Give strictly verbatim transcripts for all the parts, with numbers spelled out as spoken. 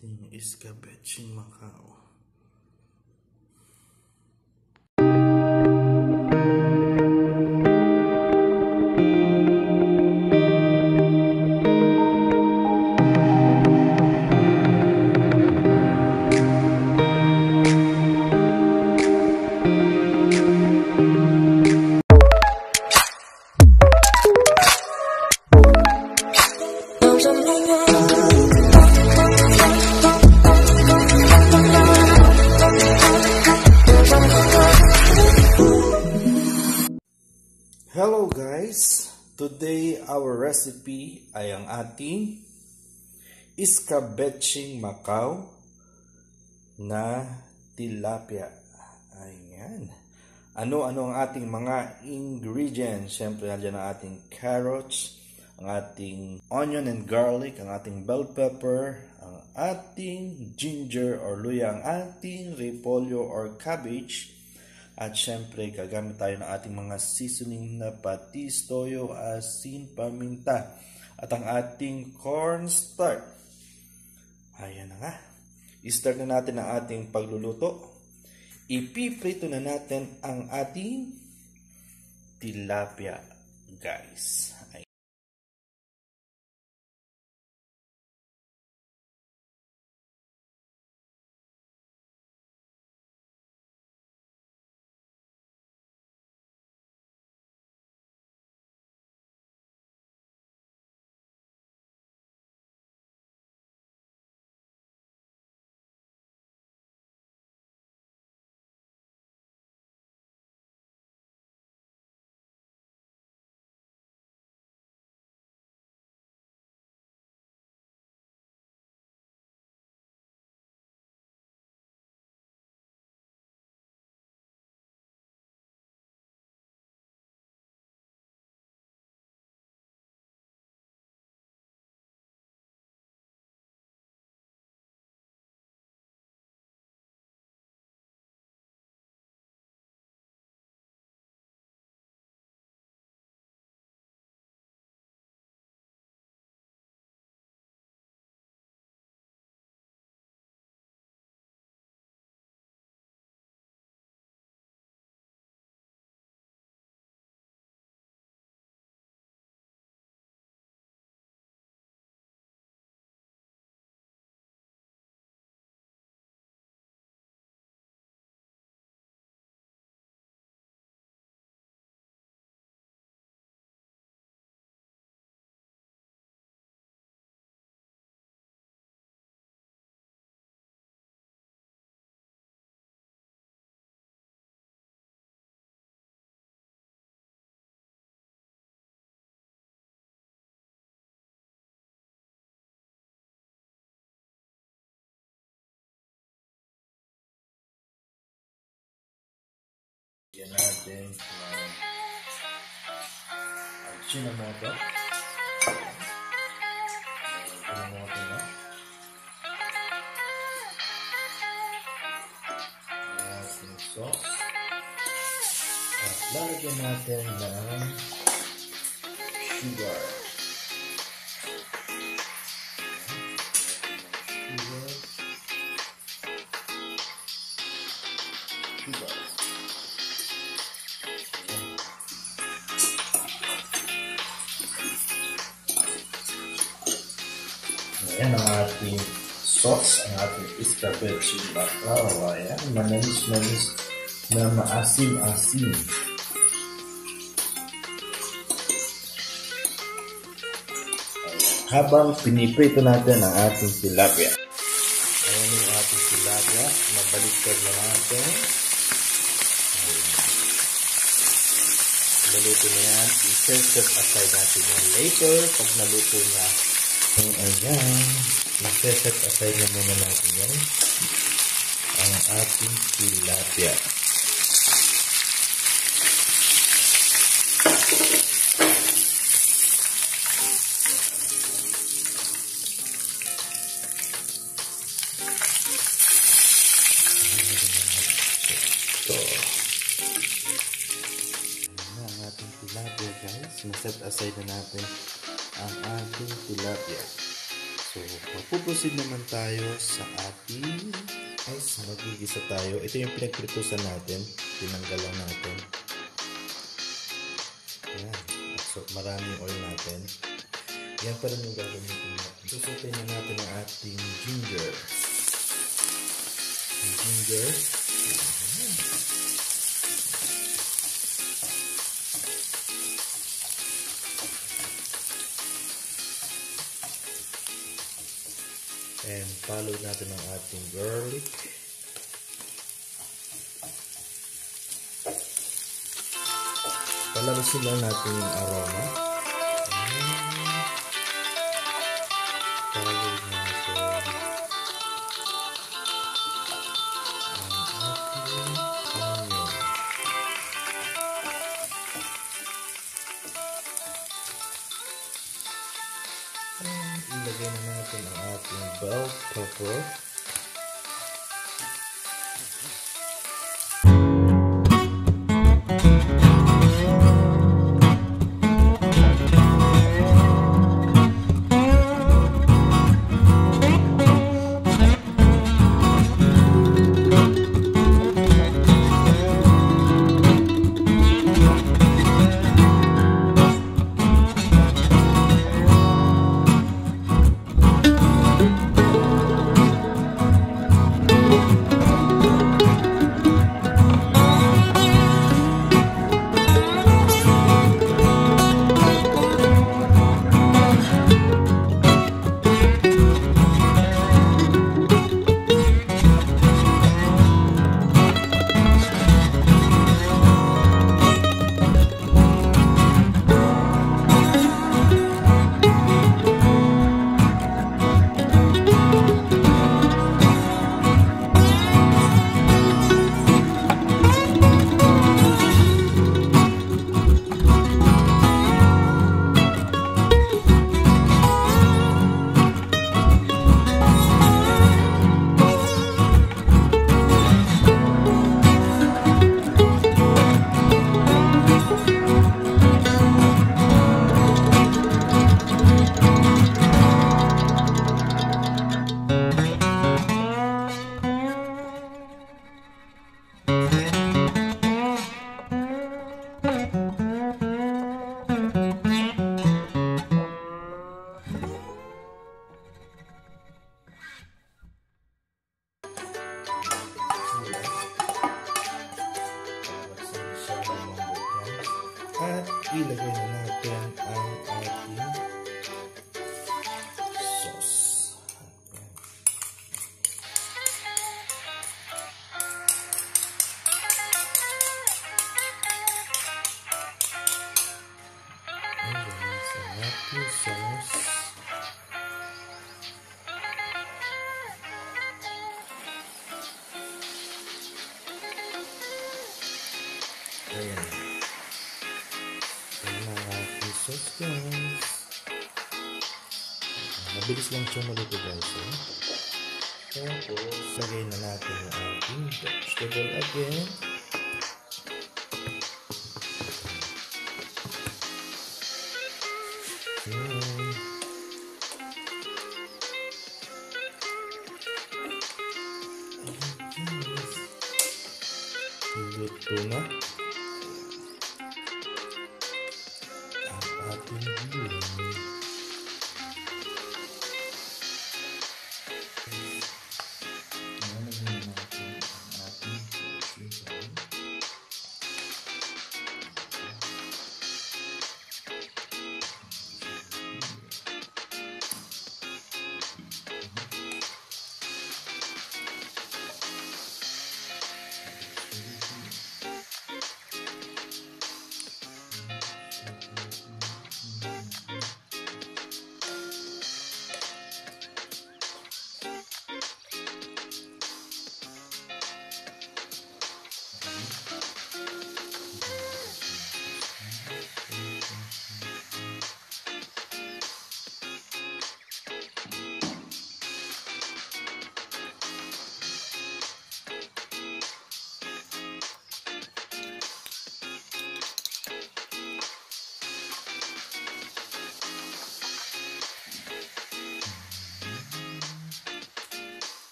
ating escabeche Macao. Hello guys! Today our recipe ay ang ating escabeche Macao na tilapia. Ayan. Ano-ano ang ating mga ingredients? Siyempre, nandiyan ang ating carrots, ang ating onion and garlic, ang ating bell pepper, ang ating ginger or luya, ang ating repolyo or cabbage. At syempre, gagamit tayo ng ating mga seasoning na patis, toyo, asin, paminta. At ang ating cornstarch. Ayan na nga. I-start na natin ang ating pagluluto. Ipiprito na natin ang ating tilapia, guys. Ayan. Yan natin ng Ajinomoto. Ajinomoto na. Ating sauce. At lalagyan natin ng sugar. Sugar. Sugar. Ayan ang ating sauce, ang ating escabeche Macao. Ayan, manalis-nalis na maasim-asim. Habang piniprito natin ang ating tilapia. Ayan yung ating tilapia. Mabaliktad na natin. Naluto na yan. I-set aside natin yan later pag naluto na. So, ayan, i-set aside na muna natin yan ang ating tilapia. Ito. Ayan ang ating tilapia, guys. Na-set aside na natin ang ating tilapia. So, magpuproceed naman tayo sa ating ice. Magigisa tayo. Ito yung pinagpritusan natin. Tinanggal lang natin. Ayan. So, maraming oil natin. Yan pa rin yung gagamitin natin. Susupin na natin ang ating ginger. Ginger. Ayan. And follow natin ang ating garlic. Palabasin lang natin yung aroma. Follow natin ang ating onion. And ilagay na natin ang ating bell pepper. At ilagay na natin ang ating sauce. Ilagay sa ating sauce. Ayan. Sauce guys. Mabilis lang siya malito guys. Eh? Tapos, lagay na natin ang ating vegetable again. Ayan. Luto na. Ating gulay. Nalagyan natin ang ating sisal.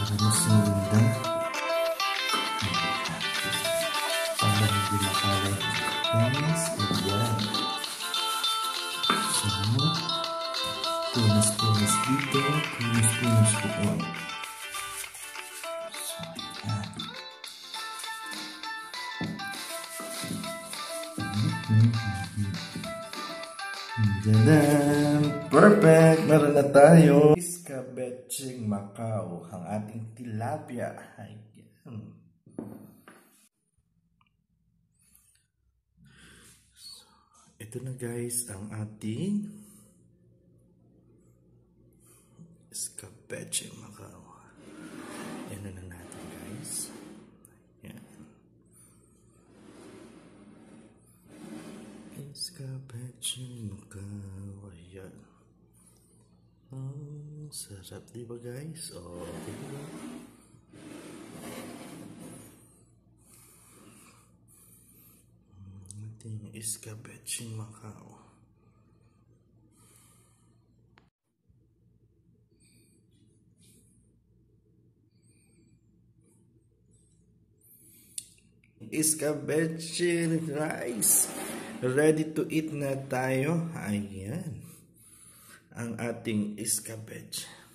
para mas maganda. Para hindi makalat. Guys, ayan. So, punas-punas dito, punas-punas doon. So, ayan. Tadaan! Perfect! Meron na tayo! Iskabecheng Macau, ang ating tilapia. Ayan. So, ito na guys ang ating Iskabecheng Macau. Yan na natin guys. Ayan. Iskabecheng Macau. Ayan. Ang sarap, diba guys? O, diba? Ating Iskabecheng Macau. Iskabecheng rice. Ready to eat na tayo. Ayan. Ang ating iskabech.